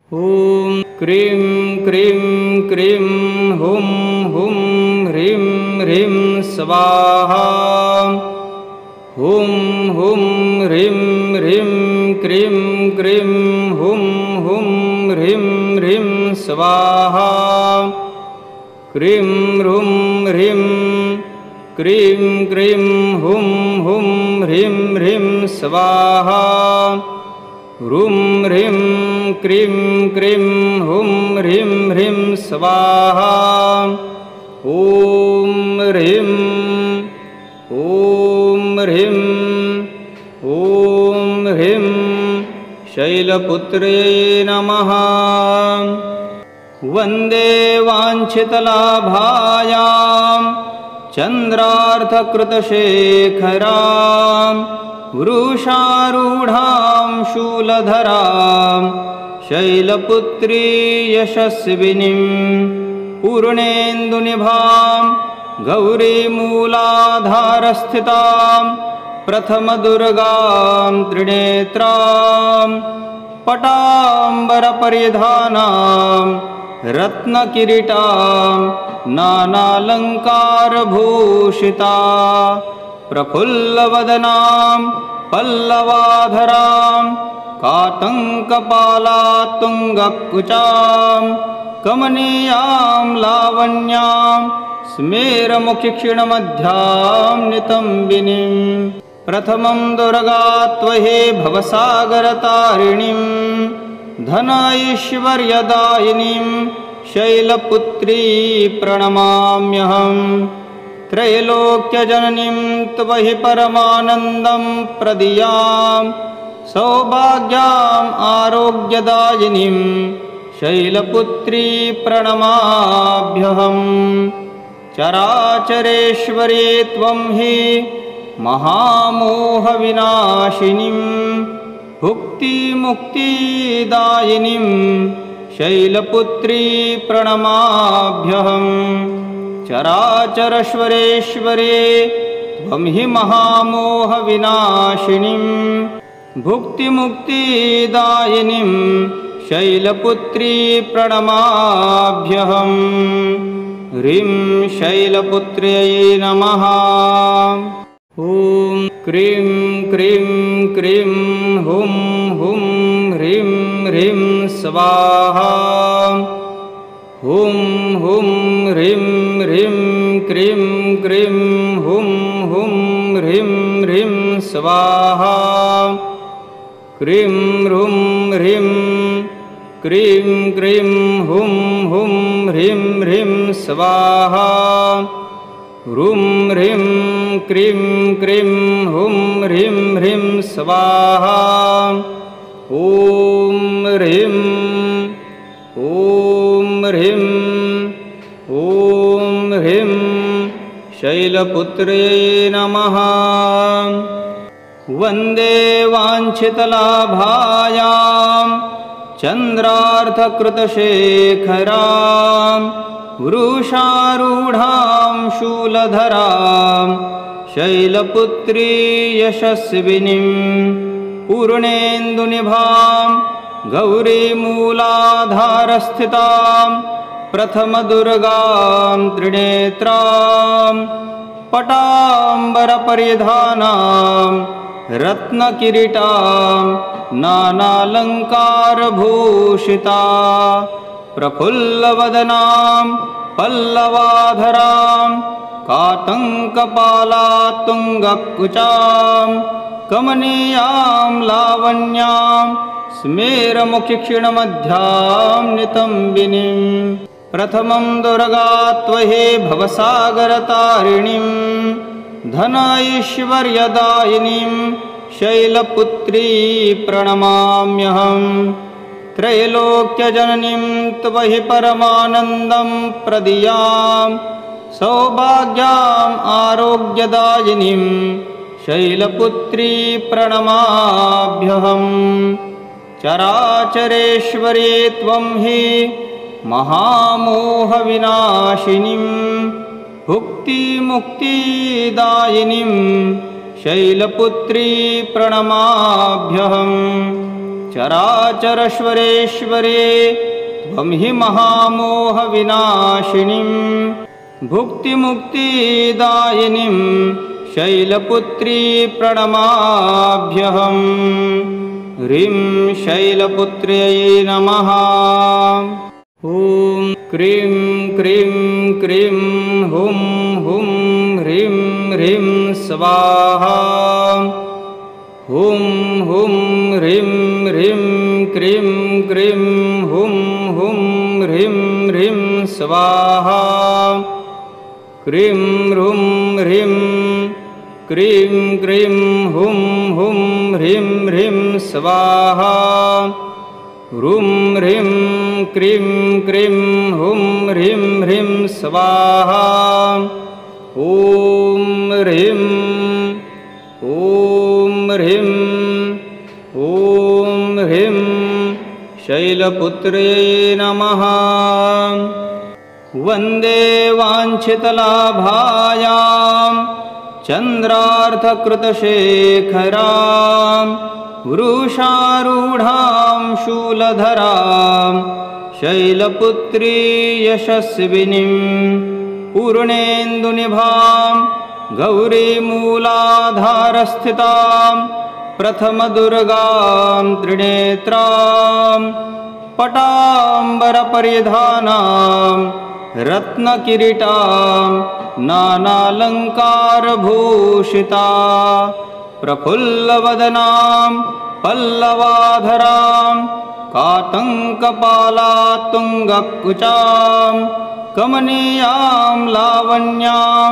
ॐ cream cream cream हुं हुं ह्रीं ह्रीं स्वाहा। हुं हुं ह्रीं ह्रीं क्रीं क्रीं हुं हुं ह्रीं ह्रीं स्वाहा। क्रीं ह्रूं ह्रीं क्रीं क्रीं हुं हुं ह्रीं ह्रीं स्वाहा। ह्रूं ह्रीं क्रीं क्रीं हुं ह्रीं ह्रीं स्वाहा। ॐ ह्रीं शैलपुत्र्यै नमः। वन्दे वाञ्छितलाभायां चन्द्रार्धकृतशेखरां वृषारूढां शूलधरां शैलपुत्री यशस्विनीं पूर्णेन्दुनिभां गौरीमूलाधारस्थितां प्रथमदुर्गां त्रिनेत्रां पटाम्बरपरिधानां रत्नकिरीटां नानालङ्कारभूषिता प्रफुल्लवदनां पल्लवाधरां कातङ्कपालातुङ्गकुचां कमनीयां लावण्यां स्मेरमुखिक्षीणमध्यां नितम्बिनीं प्रथमं दुर्गा त्वहे भवसागरतारिणीं धनैश्वर्यदायिनीं शैलपुत्री प्रणमाम्यहम्। त्रैलोक्यजननीं त्वहि परमानन्दं प्रदीयां सौभाग्याम् आरोग्यदायिनीं शैलपुत्री प्रणमाभ्यहम्। चराचरेश्वरी त्वं हि महामोहविनाशिनीं भुक्तिमुक्तिदायिनीं शैलपुत्री प्रणमाभ्यहम्। चराचरेश्वरी त्वं हि महामोहविनाशिनीं भुक्तिमुक्तिदायिनीं शैलपुत्री प्रणमाभ्यहम्। ह्रीं शैलपुत्र्यै नमः। ॐ क्रीं क्रीं क्रीं हुं हुं ह्रीं ह्रीं स्वाहा। हुं हुं ह्रीं ह्रीं क्रीं क्रीं हुं हुं ह्रीं ह्रीं स्वाहा। क्रीं ह्रूं ह्रीं क्रीं क्रीं हुं हुं ह्रीं ह्रीं स्वाहा। ह्रूं ह्रीं क्रीं क्रीं हुं ह्रीं ह्रीं स्वाहा। ॐ ह्रीं शैलपुत्र्यै नमः। वन्दे वाञ्छितलाभायां चन्द्रार्धकृतशेखरां वृषारूढां शूलधरां शैलपुत्री यशस्विनीं पूर्णेन्दुनिभां गौरीमूलाधारस्थितां प्रथमदुर्गां त्रिनेत्रां पटाम्बरपरिधानां रत्नकिरीटां नानालङ्कारभूषिता प्रफुल्लवदनां पल्लवाधरां कातङ्कपालातुङ्गकुचां कमनीयां लावण्यां स्मेरमुखिक्षीणमध्यां नितम्बिनीं प्रथमं दुर्गा त्वहे भवसागरतारिणीं धनैश्वर्यदायिनीं शैलपुत्री प्रणमाम्यहम्। त्रैलोक्यजननीं त्वहि परमानन्दं प्रदीयां सौभाग्याम् आरोग्यदायिनीं शैलपुत्री प्रणमाभ्यहम्। चराचरेश्वरी त्वं हि महामोहविनाशिनीं भुक्तिमुक्तिदायिनीं शैलपुत्री प्रणमाभ्यहम्। चराचरेश्वरे त्वं हि महामोहविनाशिनीं भुक्तिमुक्तिदायिनीं शैलपुत्री प्रणमाभ्यहम्। ह्रीं शैलपुत्र्यै नमः। ॐ क्रीं क्रीं क्रीं हुं हुं ह्रीं ह्रीं स्वाहा। हुं हुं ह्रीं ह्रीं क्रीं क्रीं हुं हुं ह्रीं ह्रीं स्वाहा। क्रीं ह्रूं ह्रीं क्रीं क्रीं हुं हुं ह्रीं ह्रीं स्वाहा। ह्रूं ह्रीं क्रीं क्रीं हुं ह्रीं ह्रीं स्वाहा। ॐ ह्रीं शैलपुत्र्यै नमः। वन्दे वाञ्छितलाभायां चन्द्रार्धकृतशेखरां वृषारूढां शूलधरां शैलपुत्री यशस्विनीं पूर्णेन्दुनिभां गौरीमूलाधारस्थितां प्रथमदुर्गां त्रिनेत्रां पटाम्बरपरिधानां रत्नकिरीटां नानालङ्कारभूषिता प्रफुल्लवदनां पल्लवाधरां कातङ्कपालातुङ्गकुचां कमनीयां लावण्यां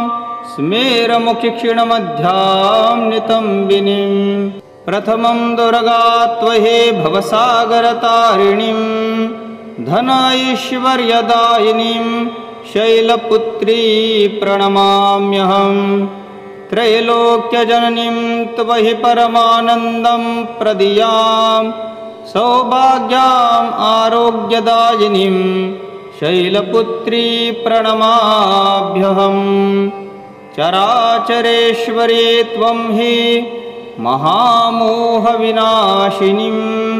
स्मेरमुखिक्षीणमध्यां नितम्बिनीं प्रथमं दुर्गा त्वहि भवसागरतारिणीं धनैश्वर्यदायिनीं शैलपुत्री प्रणमाम्यहम्। त्रैलोक्यजननीं त्वहि परमानन्दं प्रदीयां सौभाग्याम् आरोग्यदायिनीं शैलपुत्री प्रणमाभ्यहम्। चराचरेश्वरे त्वं हि महामोहविनाशिनीं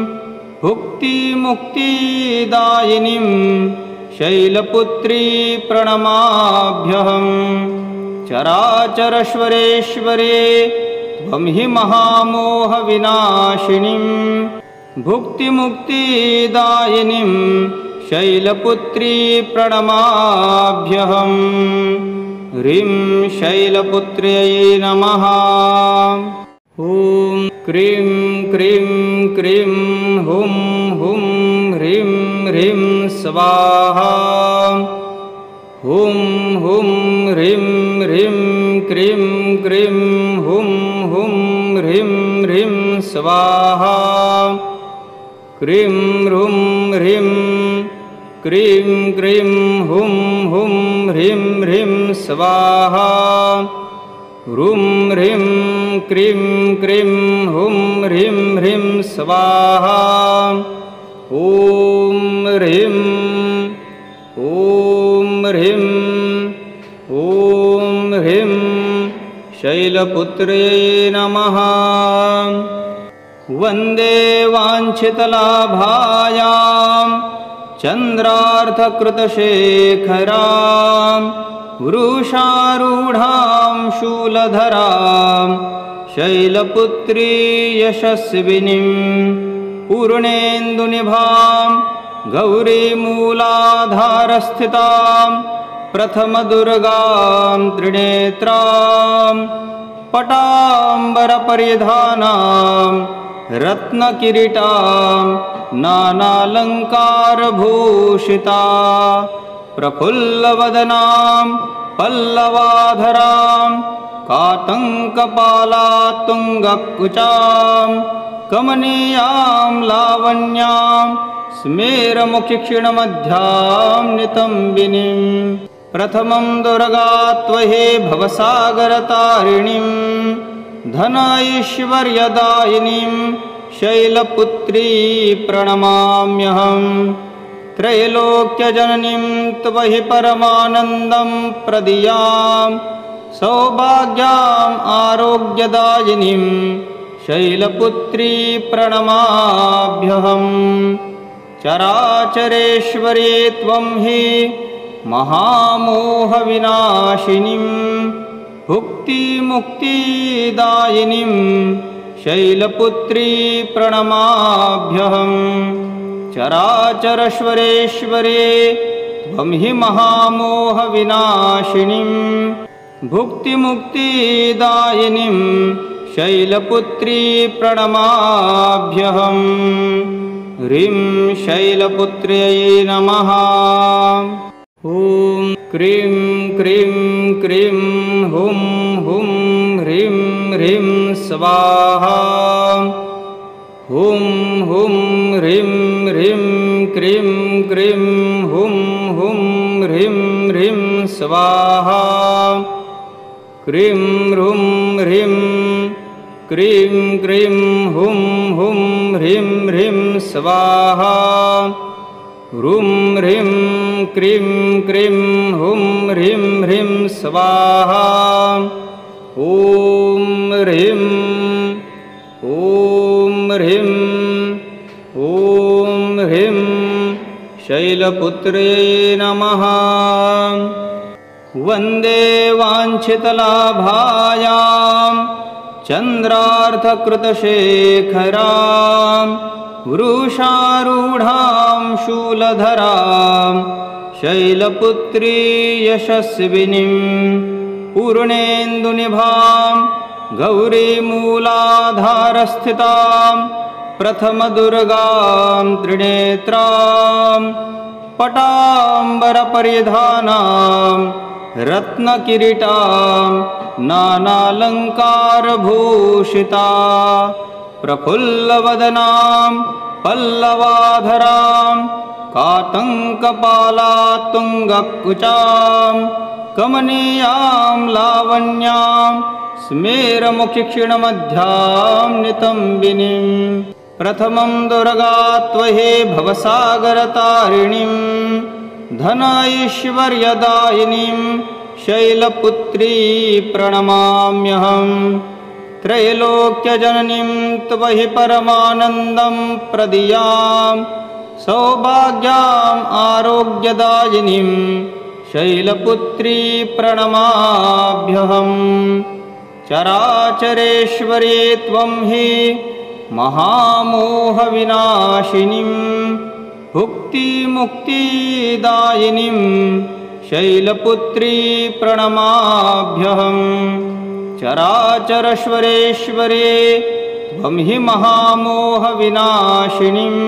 भुक्तिमुक्तिदायिनीं शैलपुत्री प्रणमाभ्यहम्। चराचरेश्वरे त्वं हि महामोहविनाशिनीं भुक्तिमुक्तिदायिनीं शैलपुत्री प्रणमाभ्यहम्। ह्रीं शैलपुत्र्यै नमः। ॐ क्रीं क्रीं क्रीं हुं हुं ह्रीं ह्रीं स्वाहा। हुं हुं ह्रीं ह्रीं क्रीं क्रीं हुं हुं ह्रीं ह्रीं स्वाहा। क्रीं ह्रूं ह्रीं क्रीं क्रीं हुं हुं ह्रीं ह्रीं स्वाहा। ह्रूं ह्रीं क्रीं क्रीं हुं ह्रीं ह्रीं स्वाहा। ॐ ह्रीं शैलपुत्र्यै नमः। वन्दे वाञ्छितलाभायां चन्द्रार्धकृतशेखरां वृषारूढां शूलधरां शैलपुत्री यशस्विनीं पूर्णेन्दुनिभां गौरीमूलाधारस्थितां प्रथमदुर्गां त्रिनेत्रां पटाम्बरपरिधानां रत्नकिरीटां नानालङ्कारभूषिता प्रफुल्लवदनां पल्लवाधरां कातङ्कपालातुङ्गकुचां कमनीयां लावण्यां स्मेरमुखिक्षीणमध्यां नितम्बिनीं प्रथमं दुर्गा त्वहि भवसागरतारिणीं धनैश्वर्यदायिनीं शैलपुत्री प्रणमाम्यहम्। त्रैलोक्यजननीं त्वहि परमानन्दं प्रदीयां सौभाग्याम् आरोग्यदायिनीं शैलपुत्री प्रणमाम्यहम् चराचरेश्वरे त्वं हि महामोहविनाशिनीं भुक्तिमुक्तिदायिनीं शैलपुत्री प्रणमाम्यहम् चराचरेश्वरे त्वं हि महामोहविनाशिनीं भुक्तिमुक्तिदायिनीं शैलपुत्री प्रणमाम्यहम् ह्रीं शैलपुत्र्यै नमः। ॐ क्रीं क्रीं क्रीं हुं हुं ह्रीं ह्रीं स्वाहा। हुं हुं ह्रीं ह्रीं क्रीं क्रीं हुं हुं ह्रीं ह्रीं स्वाहा। क्रीं ह्रूं ह्रीं क्रीं क्रीं हुं हुं ह्रीं ह्रीं स्वाहा। ह्रूं ह्रीं क्रीं क्रीं हुं ह्रीं ह्रीं स्वाहा। ॐ ह्रीं शैलपुत्र्यै नमः। वन्दे वाञ्छितलाभायां चन्द्रार्धकृतशेखरां वृषारूढां शूलधरां शैलपुत्री यशस्विनीं पूर्णेन्दुनिभां गौरीमूलाधारस्थितां प्रथमदुर्गां त्रिनेत्रां पटाम्बरपरिधानां रत्नकिरीटां नानालङ्कारभूषिता प्रफुल्लवदनां पल्लवाधरां कातङ्कपालातुङ्गकुचां कमनीयां लावण्यां स्मेरमुखिक्षीणमध्यां नितम्बिनीं प्रथमं दुर्गा त्वहे भवसागरतारिणीं धनैश्वर्यदायिनीं शैलपुत्री प्रणमाम्यहम् त्रैलोक्यजननीं त्वहि परमानन्दं प्रदीयां सौभाग्याम् आरोग्यदायिनीं शैलपुत्री प्रणमाम्यहम् चराचरेश्वरे त्वं हि महामोहविनाशिनीं भुक्तिमुक्तिदायिनीं शैलपुत्री प्रणमाम्यहम् चराचरेश्वरे त्वं हि महामोहविनाशिनीं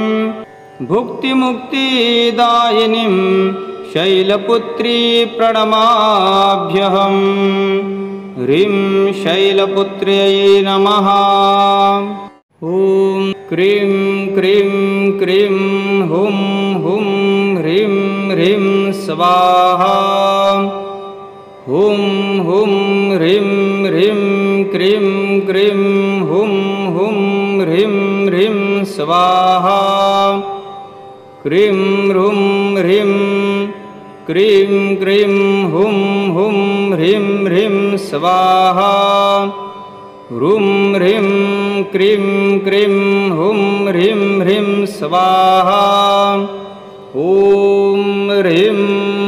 भुक्तिमुक्तिदायिनीं शैलपुत्री प्रणमाम्यहम् ह्रीं शैलपुत्र्यै नमः। ॐ क्रीं क्रीं क्रीं हुं हुं ह्रीं ह्रीं स्वाहा। हुं हुं ह्रीं ह्रीं क्रीं क्रीं हुं हुं ह्रीं ह्रीं स्वाहा। क्रीं ह्रूं ह्रीं क्रीं क्रीं हुं हुं ह्रीं ह्रीं स्वाहा। ह्रूं ह्रीं क्रीं क्रीं हुं ह्रीं ह्रीं स्वाहा। ॐ ह्रीं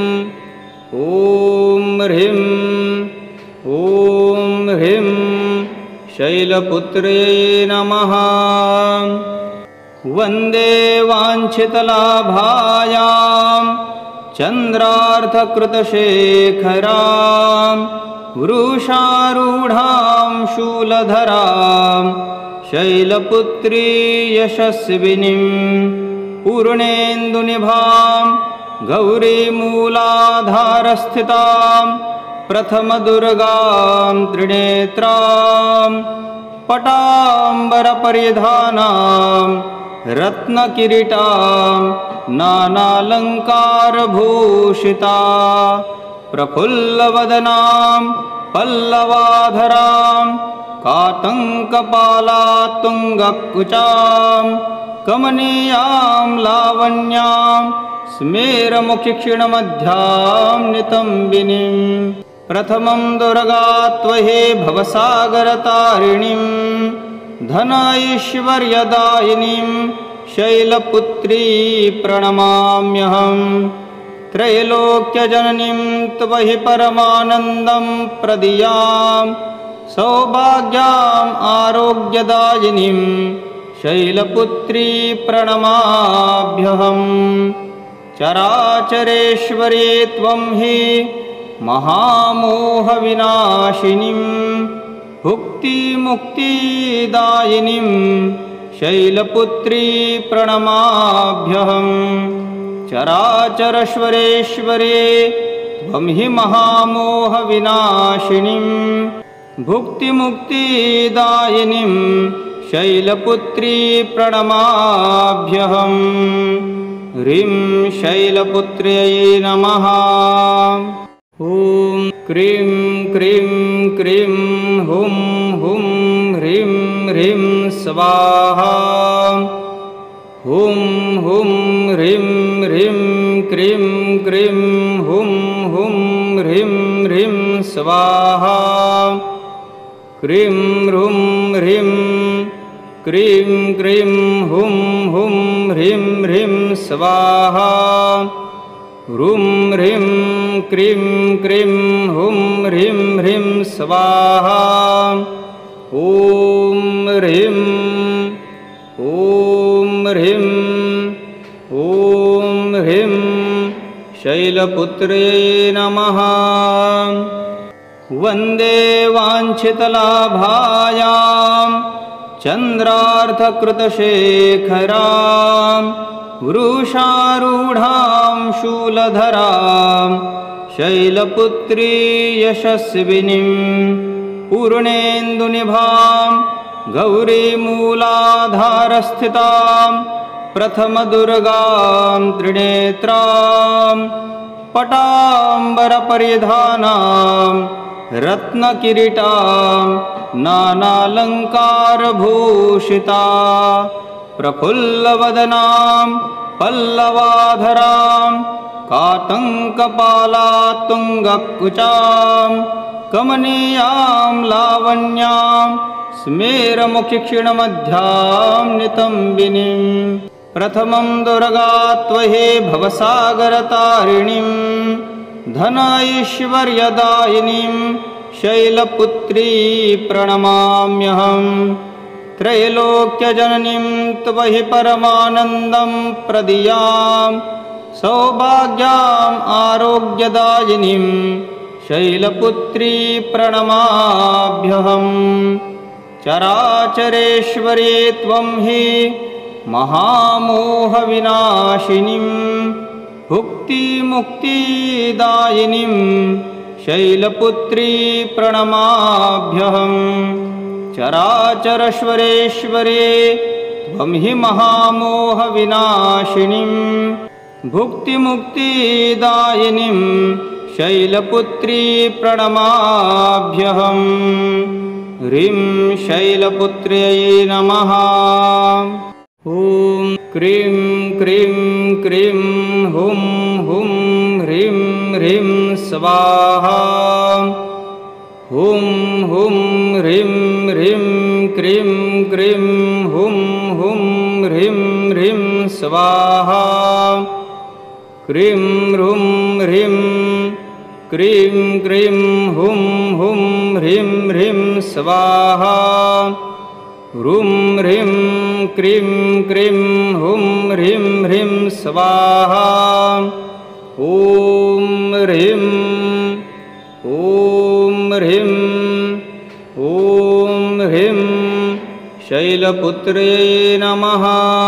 शैलपुत्र्यै नमः। वन्दे वाञ्छितलाभायां चन्द्रार्धकृतशेखरां वृषारूढां शूलधरां शैलपुत्री यशस्विनीं पूर्णेन्दुनिभां गौरीमूलाधारस्थितां प्रथमदुर्गां त्रिनेत्रां पटाम्बरपरिधानां रत्नकिरीटां नानालङ्कारभूषिता प्रफुल्लवदनां पल्लवाधरां कातङ्कपालातुङ्गकुचां कमनीयां लावण्यां स्मेरमुखिक्षीणमध्यां नितम्बिनीं प्रथमं दुर्गा त्वहे भवसागरतारिणीं धनैश्वर्यदायिनीं शैलपुत्री प्रणमाम्यहम् त्रैलोक्यजननीं त्वहि परमानन्दं प्रदीयां सौभाग्याम् आरोग्यदायिनीं शैलपुत्री प्रणमाभ्यहम् चराचरेश्वरी त्वं हि महामोहविनाशिनीं भुक्तिमुक्तिदायिनीं शैलपुत्री प्रणमाभ्यहम् चराचरेश्वरी त्वं हि महामोहविनाशिनीं भुक्तिमुक्तिदायिनीं शैलपुत्री प्रणमाभ्यहम् ह्रीं शैलपुत्र्यै नमः। ॐ क्रीं क्रीं क्रीं हुं हुं ह्रीं ह्रीं स्वाहा। हुं हुं ह्रीं ह्रीं क्रीं क्रीं हुं हुं ह्रीं ह्रीं स्वाहा। क्रीं ह्रूं ह्रीं क्रीं क्रीं हुं हुं ह्रीं ह्रीं स्वाहा। ह्रूं ह्रीं क्रीं क्रीं हुं ह्रीं ह्रीं स्वाहा। ॐ ह्रीं शैलपुत्र्यै नमः। वन्दे वाञ्छितलाभायां चन्द्रार्धकृतशेखरां वृषारूढां शूलधरां शैलपुत्री यशस्विनीं पूर्णेन्दुनिभां गौरीमूलाधारस्थितां प्रथमदुर्गां त्रिनेत्रां पटाम्बरपरिधानां रत्नकिरीटां नानालङ्कारभूषिता प्रफुल्लवदनां पल्लवाधरां कातङ्कपालातुङ्गकुचां कमनीयां लावण्यां स्मेरमुखिक्षीणमध्यां नितम्बिनीं प्रथमं दुर्गा त्वहि भवसागरतारिणीं धनैश्वर्यदायिनीं शैलपुत्री प्रणमाम्यहम् त्रैलोक्यजननीं त्वहि परमानन्दं प्रदीयां सौभाग्याम् आरोग्यदायिनीं शैलपुत्री प्रणमाभ्यहम् चराचरेश्वरी त्वं हि महामोहविनाशिनीं भुक्तिमुक्तिदायिनीं शैलपुत्री प्रणमाभ्यहम् चराचरेश्वरी त्वं हि महामोहविनाशिनीं भुक्तिमुक्तिदायिनीं शैलपुत्री प्रणमाभ्यहम् ह्रीं शैलपुत्र्यै नमः। ॐ क्रीं क्रीं क्रीं हुं हुं ह्रीं ह्रीं स्वाहा। हुं हुं ह्रीं ह्रीं क्रीं क्रीं हुं हुं ह्रीं ह्रीं स्वाहा। क्रीं ह्रूं ह्रीं क्रीं क्रीं हुं हुं ह्रीं ह्रीं स्वाहा। ह्रूं ह्रीं क्रीं क्रीं हुं ह्रीं ह्रीं स्वाहा। ॐ ह्रीं शैलपुत्र्यै नमः।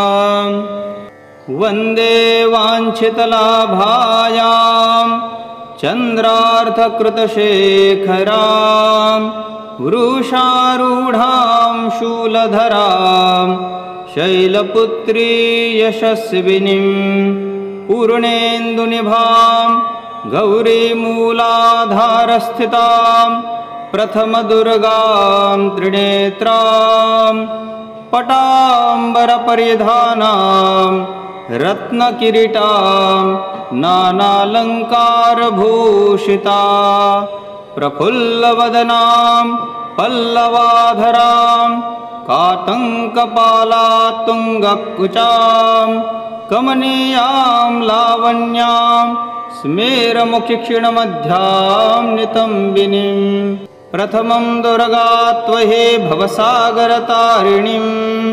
वन्दे वाञ्छितलाभायां चन्द्रार्धकृतशेखरां वृषारूढां शूलधरां शैलपुत्री यशस्विनीं पूर्णेन्दुनिभां गौरीमूलाधारस्थितां प्रथमदुर्गां त्रिनेत्रां पटाम्बरपरिधानां रत्नकिरीटां नानालङ्कारभूषिता प्रफुल्लवदनां पल्लवाधरां कातङ्कपालातुङ्गकुचां कमनीयां लावण्यां स्मेरमुखिक्षीणमध्यां नितम्बिनीं प्रथमं दुर्गात्वहे भवसागरतारिणीं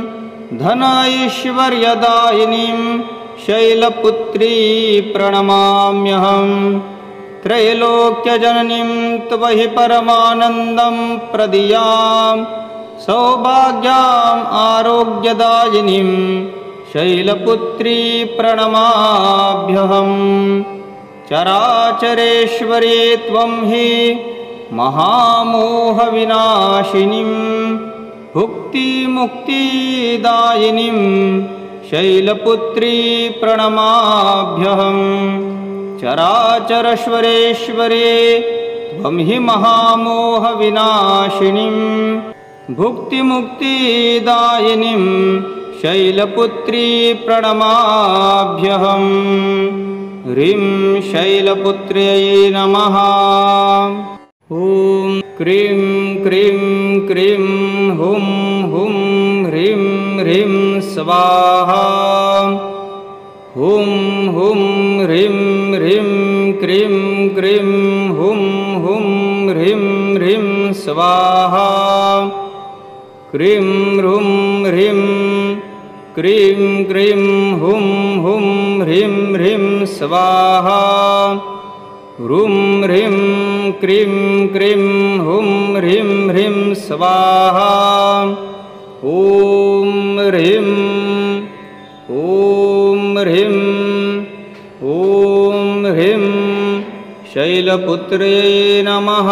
धनैश्वर्यदायिनीं शैलपुत्री प्रणमाम्यहम् त्रैलोक्यजननीं त्वहि परमानन्दं प्रदीयां सौभाग्याम् आरोग्यदायिनीं शैलपुत्री प्रणमाभ्यहम् चराचरेश्वरी त्वं हि महामोहविनाशिनीं भुक्तिमुक्तिदायिनीं शैलपुत्री प्रणमाभ्यहम् चराचरेश्वरी त्वं हि महामोहविनाशिनीं भुक्तिमुक्तिदायिनीं शैलपुत्री प्रणमाभ्यहम् ह्रीं शैलपुत्र्यै नमः। ॐ क्रीं क्रीं क्रीं हुं हुं ह्रीं ह्रीं स्वाहा हुं हुं ह्रीं ह्रीं क्रीं क्रीं हुं हुं ह्रीं ह्रीं स्वाहा क्रीं ह्रूं ह्रीं क्रीं क्रीं हुं हुं ह्रीं ह्रीं स्वाहा ह्रूं ह्रीं क्रीं क्रीं हुं ह्रीं ह्रीं स्वाहा ॐ ह्रीं शैलपुत्र्यै नमः।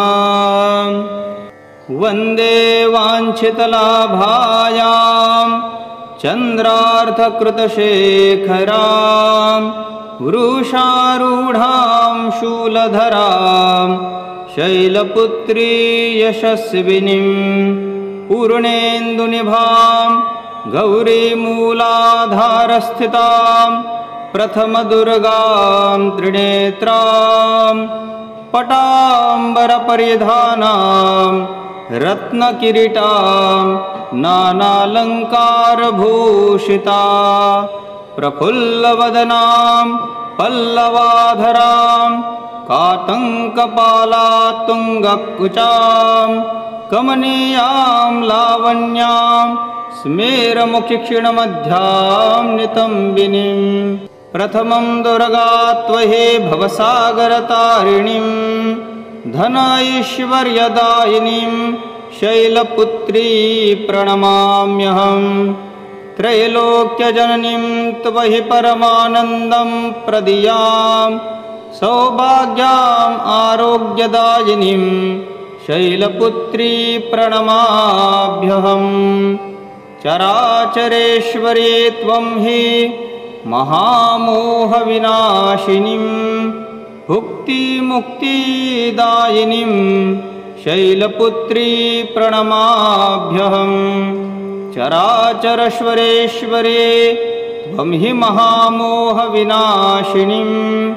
वन्दे वाञ्छितलाभायां चन्द्रार्धकृतशेखरां वृषारूढां शूलधरां शैलपुत्री यशस्विनीं पूर्णेन्दुनिभां गौरीमूलाधारस्थितां प्रथमदुर्गां त्रिनेत्रां पटाम्बरपरिधानां रत्नकिरीटां नानालङ्कारभूषिता प्रफुल्लवदनां पल्लवाधरां कातङ्कपालातुङ्गकुचां कमनीयां लावण्यां स्मेरमुखिक्षीणमध्यां नितम्बिनीं प्रथमं दुर्गात्वहे भवसागरतारिणीं धनैश्वर्यदायिनीं शैलपुत्री प्रणमाम्यहम् त्रैलोक्यजननीं त्वहि परमानन्दं प्रदीयां सौभाग्याम् आरोग्यदायिनीं शैलपुत्री प्रणमाभ्यहम् चराचरेश्वरी त्वं हि महामोहविनाशिनीं भुक्तिमुक्तिदायिनीं शैलपुत्री प्रणमाभ्यहम् चराचरेश्वरी त्वं हि महामोहविनाशिनीं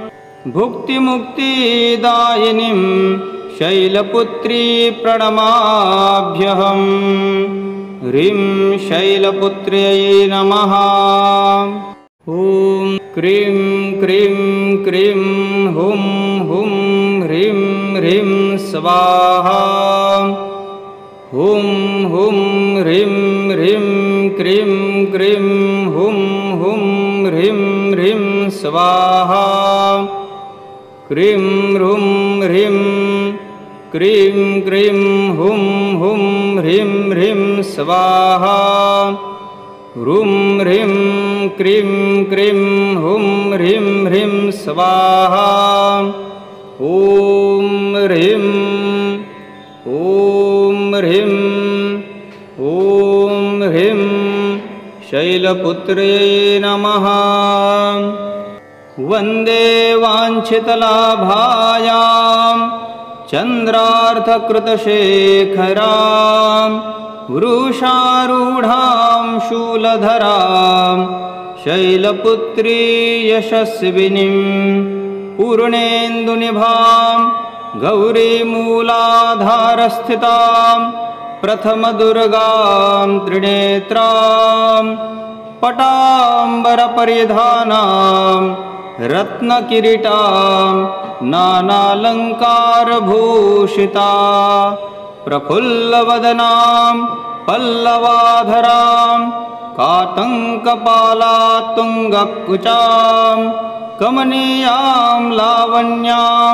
भुक्तिमुक्तिदायिनीं शैलपुत्री प्रणमाभ्यहम् ह्रीं शैलपुत्र्यै नमः। ॐ क्रीं क्रीं क्रीं हुं हुं ह्रीं ह्रीं स्वाहा हुं हुं ह्रीं ह्रीं क्रीं क्रीं हुं हुं ह्रीं ह्रीं स्वाहा क्रीं ह्रूं ह्रीं क्रीं क्रीं हुं हुं ह्रीं ह्रीं स्वाहा ह्रूं ह्रीं क्रीं क्रीं हुं ह्रीं ह्रीं स्वाहा ॐ ह्रीं शैलपुत्र्यै नमः। वन्दे वाञ्छितलाभायां चन्द्रार्धकृतशेखरां वृषारूढां शूलधरां शैलपुत्री यशस्विनीं पूर्णेन्दुनिभां गौरीमूलाधारस्थितां प्रथमदुर्गां त्रिनेत्रां पटाम्बरपरिधानां रत्नकिरीटां नानालङ्कारभूषिता प्रफुल्लवदनां पल्लवाधरां कातङ्कपालातुङ्गकुचां कमनीयां लावण्यां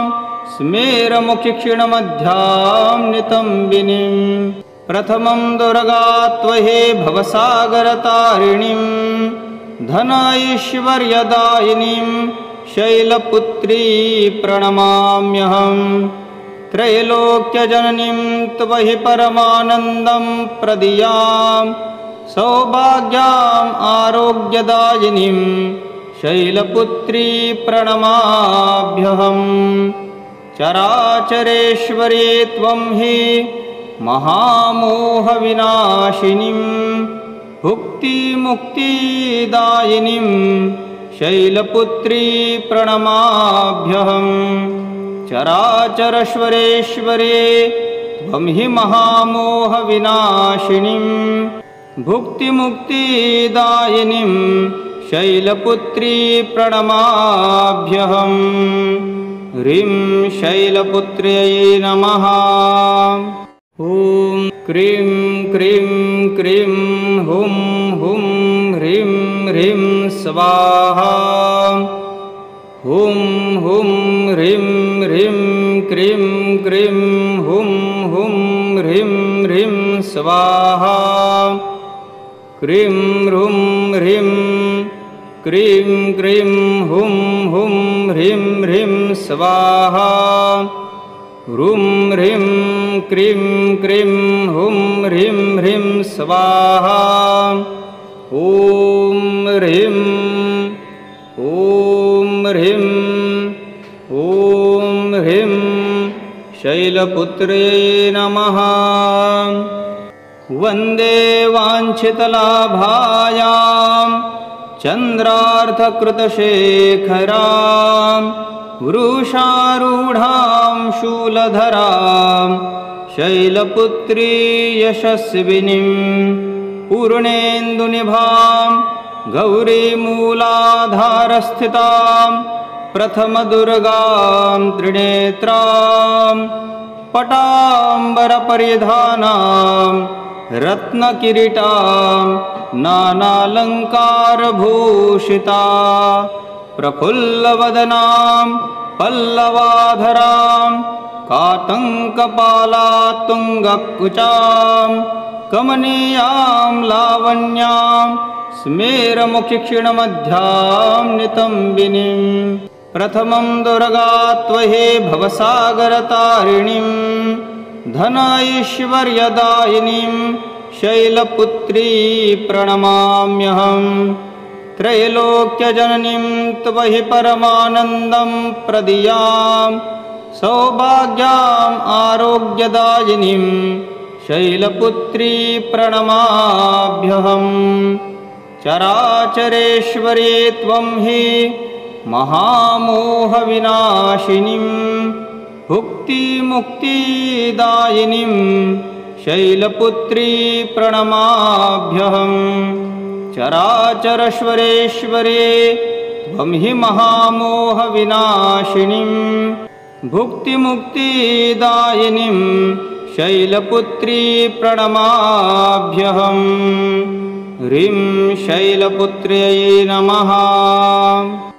स्मेरमुखिक्षीणमध्यां नितम्बिनीं प्रथमं दुर्गा त्वहे भवसागरतारिणीं धनैश्वर्यदायिनीं शैलपुत्री प्रणमाम्यहम् त्रैलोक्यजननीं त्वहि परमानन्दं प्रदीयां सौभाग्याम् आरोग्यदायिनीं शैलपुत्री प्रणमाभ्यहम् चराचरेश्वरी त्वं हि महामोहविनाशिनीं भुक्तिमुक्तिदायिनीं शैलपुत्री प्रणमाभ्यहम् चराचरेश्वरी त्वं हि महामोहविनाशिनीं भुक्तिमुक्तिदायिनीं शैलपुत्री प्रणमाभ्यहम् ह्रीं शैलपुत्र्यै नमः। ॐ क्रीं क्रीं क्रीं हुं हुं ह्रीं ह्रीं स्वाहा हुं हुं ह्रीं ह्रीं क्रीं क्रीं हुं हुं ह्रीं ह्रीं स्वाहा क्रीं ह्रूं ह्रीं क्रीं क्रीं हुं हुं ह्रीं ह्रीं स्वाहा ह्रूं ह्रीं क्रीं क्रीं हुं ह्रीं ह्रीं स्वाहा ॐ ह्रीं शैलपुत्र्यै नमः। वन्दे वाञ्छितलाभायां चन्द्रार्धकृतशेखरां वृषारूढां शूलधरां शैलपुत्री यशस्विनीं पूर्णेन्दुनिभां गौरीमूलाधारस्थितां प्रथमदुर्गां त्रिनेत्रां पटाम्बरपरिधानां रत्नकिरीटां नानालङ्कारभूषिता प्रफुल्लवदनां पल्लवाधरां कातङ्कपालातुङ्गकुचां कमनीयां लावण्यां स्मेरमुखिक्षीणमध्यां नितम्बिनीं प्रथमं दुर्गा त्वहे भवसागरतारिणीं धनैश्वर्यदायिनीं शैलपुत्री प्रणमाम्यहम् त्रैलोक्यजननीं त्वहि परमानन्दं प्रदीयां सौभाग्याम् आरोग्यदायिनीं शैलपुत्री प्रणमाभ्यहम् चराचरेश्वरी त्वं हि महामोहविनाशिनीं भुक्तिमुक्तिदायिनीं शैलपुत्री प्रणमाभ्यहम् चराचरेश्वरी त्वं हि महामोहविनाशिनीं भुक्तिमुक्तिदायिनीं शैलपुत्री प्रणमाभ्यहम् ह्रीं शैलपुत्र्यै नमः।